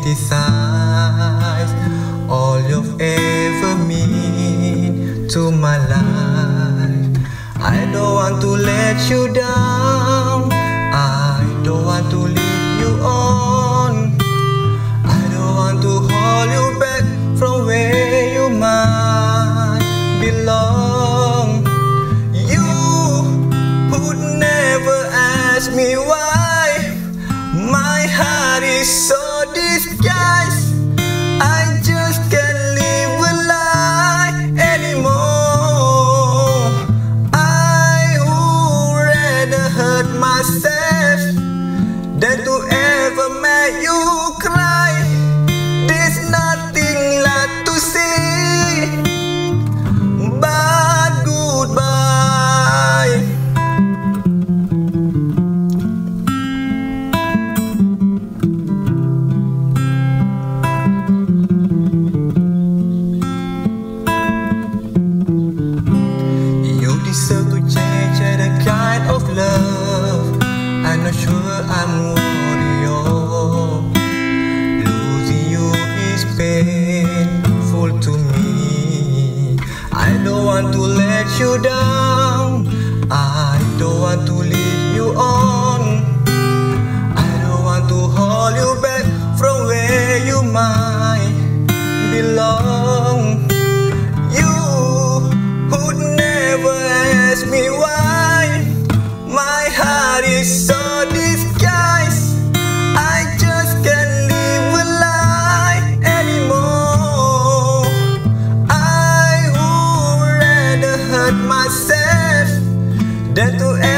criticize all you've ever mean to my life. I don't want to let you down, I don't want to lead you on, I don't want to hold you back from where you might belong. You would never ask me why my heart is so disguised. I just can't live a lie anymore. I would rather hurt myself than to ever make you cry. There's nothing left to say but goodbye. Deserve to change the kind of love I'm not sure I'm worthy of. Losing you is painful to me. I don't want to let you down, I don't want to lead you on, I don't want to hold you back from where you might belong. Ask me why my heart is so disguised. I just can't live a lie anymore. I would rather hurt myself than to